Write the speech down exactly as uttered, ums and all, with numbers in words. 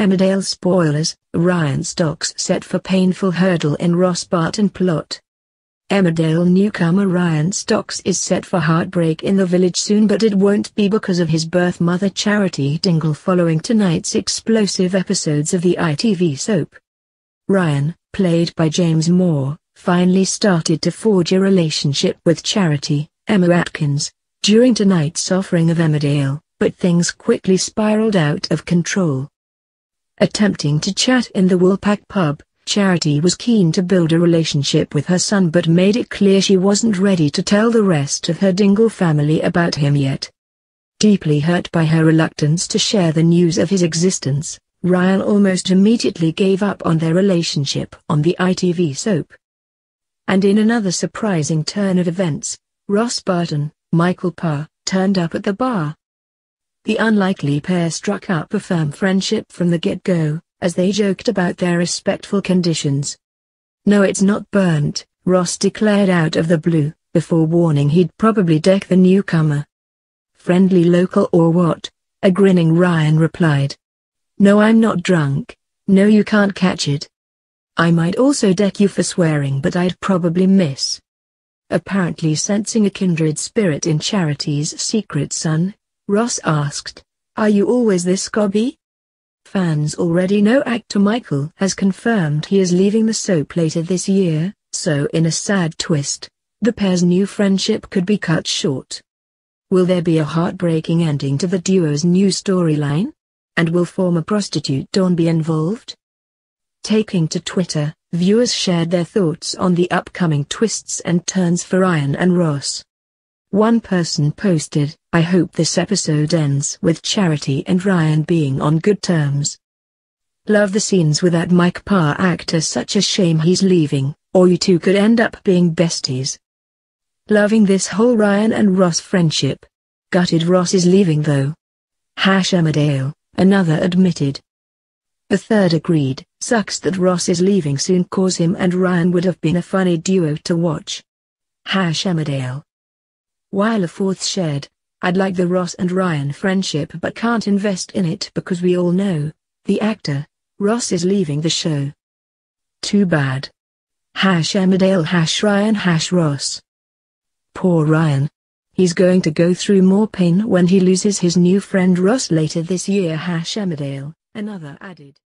Emmerdale spoilers, Ryan Stocks set for painful hurdle in Ross Barton plot. Emmerdale newcomer Ryan Stocks is set for heartbreak in the village soon, but it won't be because of his birth mother Charity Dingle following tonight's explosive episodes of the I T V soap. Ryan, played by James Moore, finally started to forge a relationship with Charity, Emma Atkins, during tonight's offering of Emmerdale, but things quickly spiraled out of control. Attempting to chat in the Woolpack pub, Charity was keen to build a relationship with her son but made it clear she wasn't ready to tell the rest of her Dingle family about him yet. Deeply hurt by her reluctance to share the news of his existence, Ryan almost immediately gave up on their relationship on the I T V soap. And in another surprising turn of events, Ross Barton, Michael Parr, turned up at the bar. The unlikely pair struck up a firm friendship from the get-go, as they joked about their respectful conditions. "No, it's not burnt," Ross declared out of the blue, before warning he'd probably deck the newcomer. "Friendly local or what?" a grinning Ryan replied. "No, I'm not drunk. No, you can't catch it. I might also deck you for swearing, but I'd probably miss." Apparently sensing a kindred spirit in Charity's secret son, Ross asked, "Are you always this gobby?" Fans already know actor Michael has confirmed he is leaving the soap later this year, so in a sad twist, the pair's new friendship could be cut short. Will there be a heartbreaking ending to the duo's new storyline? And will former prostitute Dawn be involved? Taking to Twitter, viewers shared their thoughts on the upcoming twists and turns for Ryan and Ross. One person posted, "I hope this episode ends with Charity and Ryan being on good terms. Love the scenes with that Mike Parr actor, such a shame he's leaving, or you two could end up being besties. Loving this whole Ryan and Ross friendship. Gutted Ross is leaving though. Hash Emmerdale," another admitted. A third agreed, "Sucks that Ross is leaving soon, cause him and Ryan would have been a funny duo to watch. Hash Emmerdale." While a fourth shared, "I'd like the Ross and Ryan friendship but can't invest in it because we all know, the actor, Ross is leaving the show. Too bad. Hash Emmerdale hash Ryan hash Ross. Poor Ryan. He's going to go through more pain when he loses his new friend Ross later this year hash Emmerdale," another added.